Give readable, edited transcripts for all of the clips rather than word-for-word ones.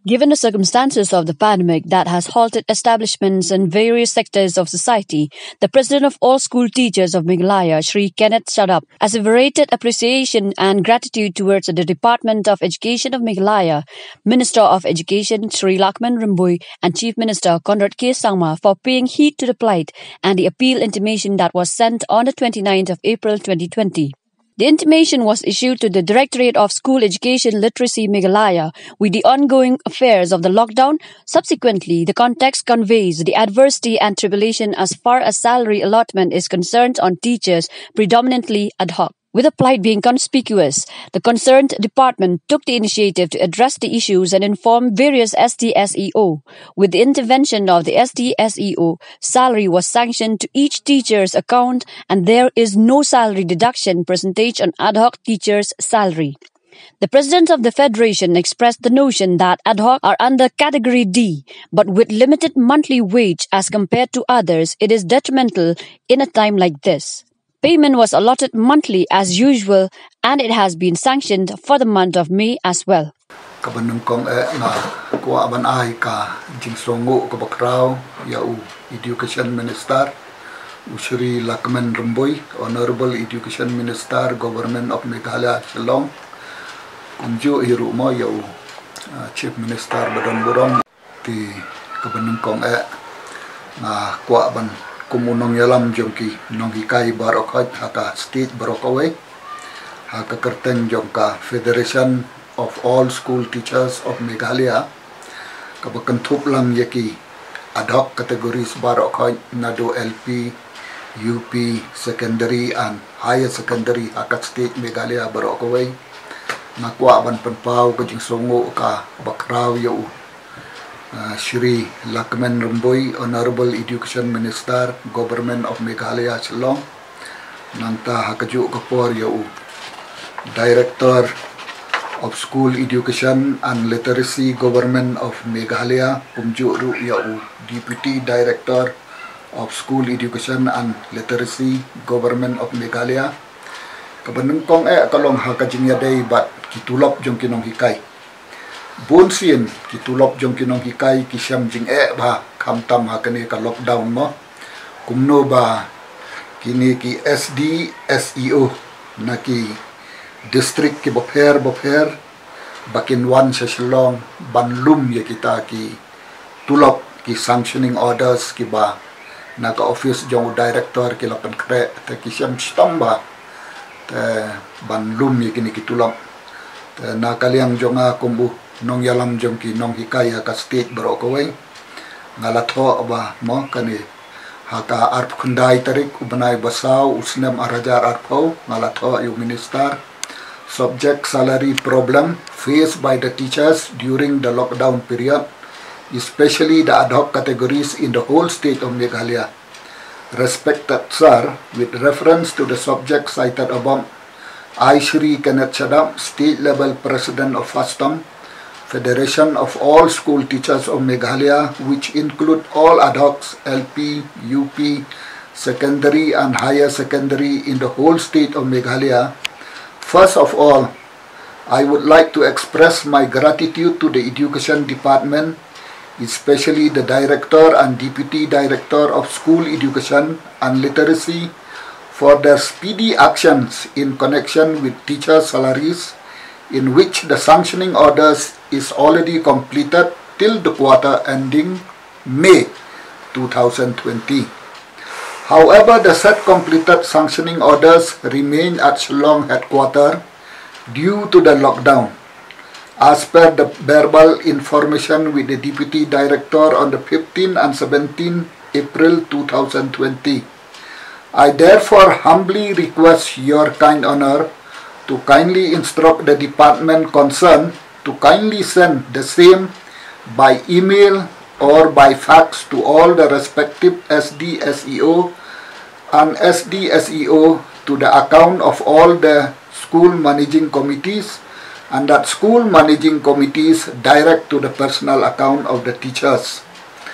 Given the circumstances of the pandemic that has halted establishments in various sectors of society, the president of all school teachers of Meghalaya, Shri Kenneth Shaddap, asseverated appreciation and gratitude towards the Department of Education of Meghalaya, Minister of Education Shri Lakman Rimboy, and Chief Minister Conrad K. Sangma for paying heed to the plight and the appeal intimation that was sent on the 29th of April 2020. The intimation was issued to the Directorate of School Education Literacy Meghalaya with the ongoing affairs of the lockdown. Subsequently, the context conveys the adversity and tribulation as far as salary allotment is concerned on teachers, predominantly ad hoc. With the plight being conspicuous, the concerned department took the initiative to address the issues and inform various SDSEO. With the intervention of the SDSEO, salary was sanctioned to each teacher's account and there is no salary deduction percentage on ad hoc teachers' salary. The president of the federation expressed the notion that ad hoc are under category D, but with limited monthly wage as compared to others, it is detrimental in a time like this. Payment was allotted monthly as usual and it has been sanctioned for the month of May as well. Kabanungkong na kuwa ban ay ka jingsongo ko bakraw yau Education Minister Shri Lakman Rimboy, Honorable Education Minister, Government of Meghalaya Shillong, kunju hiru mo yau Chief Minister Badan Burong ti kabanungkong na kuwa ban kumunong yalam jongki nonghikai barokhat haka state barokaway haka kerteng jongka Federation of All School Teachers of Meghalaya kabakentup lang yaki ad hoc categories barokhat nado LP, UP, secondary and higher secondary haka state Meghalaya barokaway nakwa ban penpau kajing songo ka bakraw yau Shri Lakman Rimboy, Honorable Education Minister, Government of Meghalaya Shillong, nangta hakaju kapor yau Director of School Education and Literacy, Government of Meghalaya, kumju ru yau Deputy Director of School Education and Literacy, Government of Meghalaya. Kabanungkong kalong hakajing yaday bat kitulop jong kinong hikai. Bonsin kitulop jong kinong hikai kisyam jing ba kamtam hakane ka lockdown mo kumno ba kini ki SD SEO na ki district ki bopher bakin wan sa Shillong banlum ya kita ki tulop ki sanctioning orders ki ba naka office jong director ki lapan kre ta kisyam stamba ta banlum ya kini ki tulop ta nakaliang jonga kumbu nong yalam jongki nong hikaya ka state barokaway ngalatho ba mo kani haka arp khundai tarik ubanai basaw usnem arajar arpau ngalatho yu minister subject salary problem faced by the teachers during the lockdown period, especially the ad hoc categories in the whole state of Meghalaya. Respected sir, with reference to the subject cited above, I Shri Kenneth Shaddap, state level president of FASTOM, Federation of All School Teachers of Meghalaya, which include all ad hocs, LP, UP, secondary and higher secondary in the whole state of Meghalaya. First of all, I would like to express my gratitude to the Education Department, especially the Director and Deputy Director of School Education and Literacy, for their speedy actions in connection with teacher salaries, in which the sanctioning orders is already completed till the quarter ending May 2020. However, the said completed sanctioning orders remain at Shillong headquarters due to the lockdown. As per the verbal information with the Deputy Director on the 15 and 17 April 2020, I therefore humbly request your kind honor to kindly instruct the department concerned to kindly send the same by email or by fax to all the respective SDSEO and SDSEO to the account of all the school managing committees, and that school managing committees direct to the personal account of the teachers.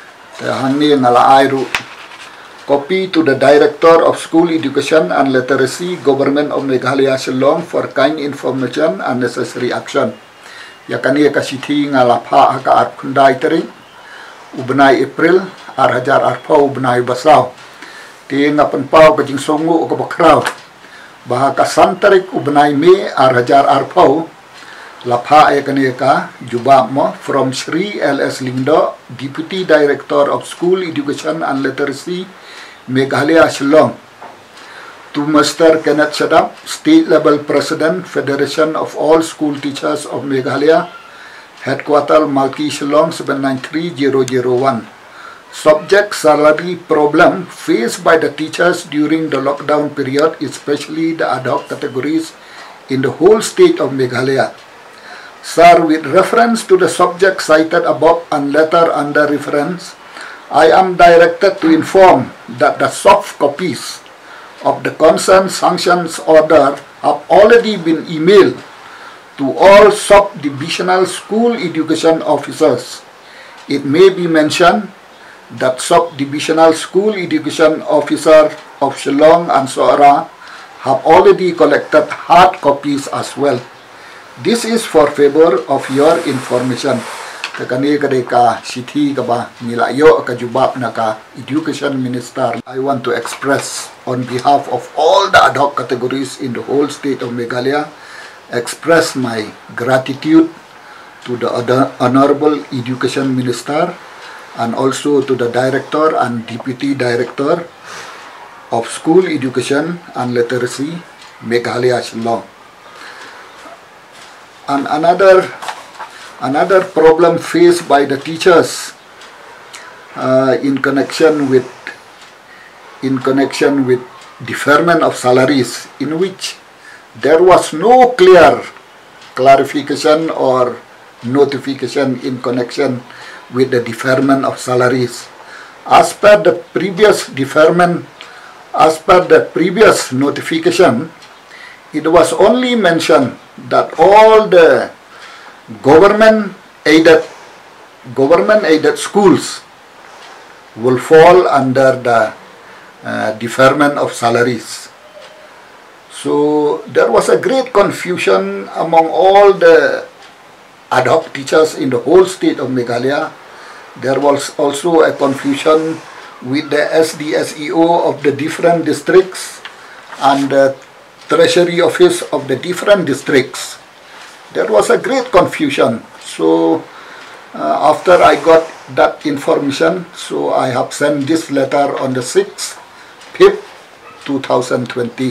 Copy to the Director of School Education and Literacy, Government of Meghalaya Shillong for kind information and necessary action. yakani ka sithi ngalapha ka at khundai tering ubnai April hajar arpau ubnai basau ti ngapan pau ka jing songu ka bakrau bah ka santarik ubnai me hajar arpau lapha yakani ka jubab mo from Sri LS Lindo, Deputy Director of School Education and Literacy, Meghalaya, Shillong, to Mr. Kenneth Shadap, State Level President, Federation of All School Teachers of Meghalaya, Headquarter Malki, Shillong 793001. Subject salary problem faced by the teachers during the lockdown period, especially the ad hoc categories in the whole state of Meghalaya. Sir, with reference to the subject cited above and letter under reference, I am directed to inform that the soft copies of the concerned sanctions order have already been emailed to all sub-divisional school education officers. It may be mentioned that sub-divisional school education officer of Shillong and Soara have already collected hard copies as well. This is for favor of your information. Kakani kadeka sithi kaba nilayo kajubab naka Education Minister. I want to express on behalf of all the ad hoc categories in the whole state of Meghalaya, express my gratitude to the Honorable Education Minister and also to the Director and Deputy Director of School Education and Literacy, Meghalaya, Shillong. And another problem faced by the teachers in connection with deferment of salaries, in which there was no clear clarification or notification in connection with the deferment of salaries. As per the previous notification, it was only mentioned that all the government aided schools will fall under the deferment of salaries. So there was a great confusion among all the ad hoc teachers in the whole state of Meghalaya. There was also a confusion with the SDSEO of the different districts and the Treasury Office of the different districts. There was a great confusion. So after I got that information, so I have sent this letter on the 6th, 5th, 2020.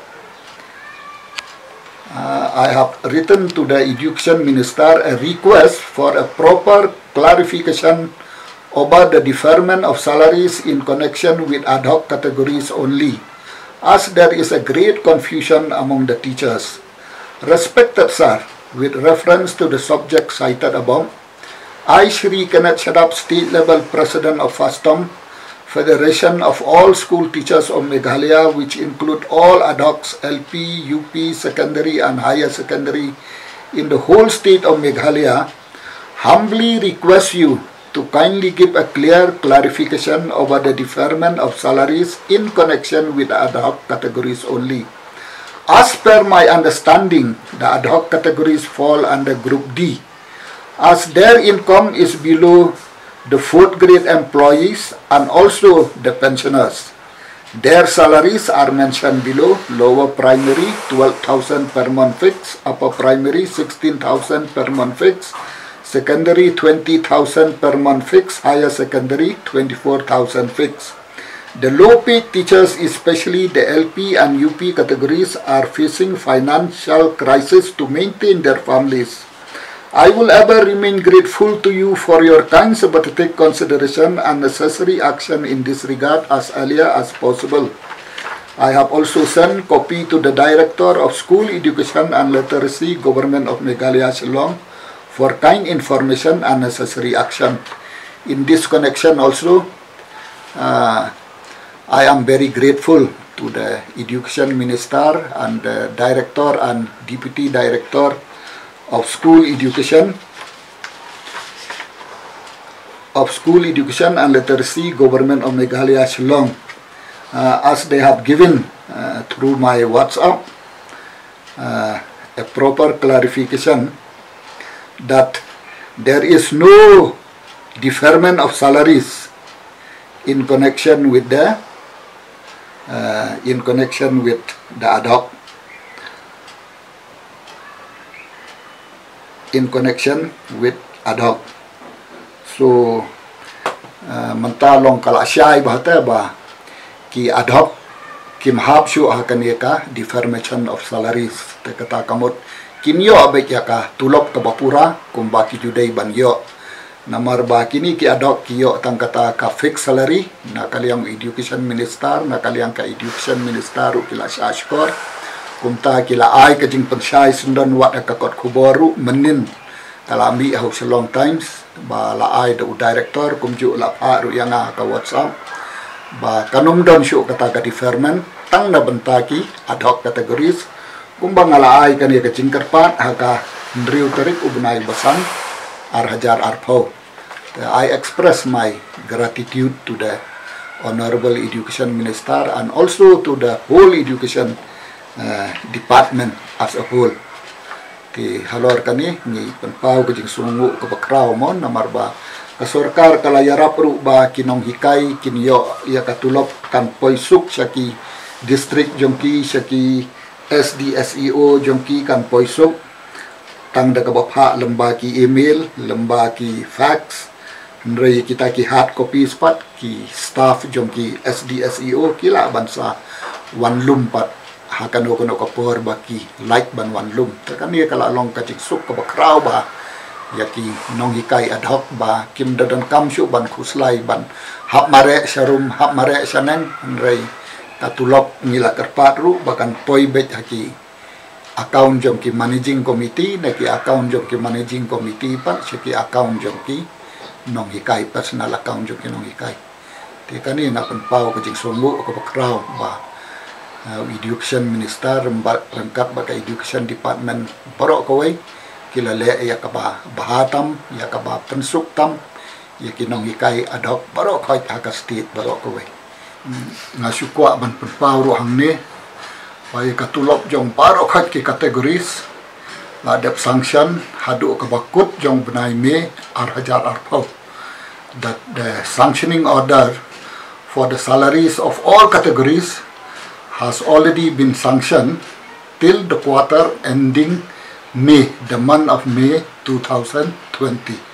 I have written to the Education Minister a request for a proper clarification about the deferment of salaries in connection with ad hoc categories only, as there is a great confusion among the teachers. Respected Sir, with reference to the subject cited above, I, Shri Kenneth Shadap, State Level President of FASTOM, Federation of All School Teachers of Meghalaya, which include all ad hocs, LP, UP, secondary and higher secondary in the whole state of Meghalaya, humbly request you to kindly give a clear clarification over the deferment of salaries in connection with the ad hoc categories only. As per my understanding, the ad hoc categories fall under Group D, as their income is below the 4th grade employees and also the pensioners. Their salaries are mentioned below: lower primary 12,000 per month fixed, upper primary 16,000 per month fixed, secondary 20,000 per month fixed, higher secondary 24,000 fixed. The low-paid teachers, especially the LP and UP categories, are facing financial crisis to maintain their families. I will ever remain grateful to you for your kind sympathetic consideration and necessary action in this regard as earlier as possible. I have also sent copy to the Director of School Education and Literacy, Government of Meghalaya, Shillong, for kind information and necessary action. In this connection also, I am very grateful to the Education Minister and the Director and Deputy Director of School Education and Literacy, Government of Meghalaya, Shillong, as they have given through my WhatsApp a proper clarification that there is no deferment of salaries in connection with the ad hoc. In connection with ad hoc. So mentalong kala syai bahata ba ki ad hoc kim hab syu akan ka deferment of salaries te kata kamot kinyo abek ya ka tulop ke bapura kum ba ki judai ban yo namar ba kini ki ad hoc ki yo tang kata ka fixed salary na kaliang education minister na kaliang ka education minister kila syashkor kumta kila ai ka jing pensyai sundan wat ka kot kuboru menin kalami house long times ba la ai do director kumju la pa ru yang ka WhatsApp ba kanum don syu kata ka deferment tang na bentaki ad hoc categories kumbang la ai kan ya ka jingkerpat ha ka ndriu tarik ubnai basan ar hajar arpo. I express my gratitude to the honorable education minister and also to the whole education department as a whole. Ki halor kani ni penpau ke jing sungu ke bakrau mon namar ba ka sarkar kala yarap ru ba kinong hikai kinyo ya katulop kan poisuk syaki district jongki syaki SDSEO jongki kan poisuk tang da ka bapha lamba ki email lamba ki fax ndrei kita ki hard copy spat ki staff jongki SDSEO kila bansa wanlum pat hakan ko kapor baki like ban wan lum takan ni kala long ka cik suk ka bakrau ba yaki nong hikai ad hoc ba kim dadan kam syu ban khuslai ban hap mare sharum hap mare shaneng rei katulop ngila kerpat ru bakan poi bet haki account jom ki managing committee na ki account jom ki managing committee pa syaki account jom ki nong hikai personal account jom ki nong hikai ti kani na penpau ka cik sungu ka bakrau ba education minister rengkap baka education department borok kawai kila le ya ka ba bahatam ya ka ba pensuk tam ya kinong ikai ad hoc borok kai ka state borok kawai ngasukwa ban penpau ru hang ne pai ka tulop jong borok khat ki categories ladap sanction hadu ka bakut jong benai me ar hajar arpau that the sanctioning order for the salaries of all categories has already been sanctioned till the quarter ending May, the month of May 2020.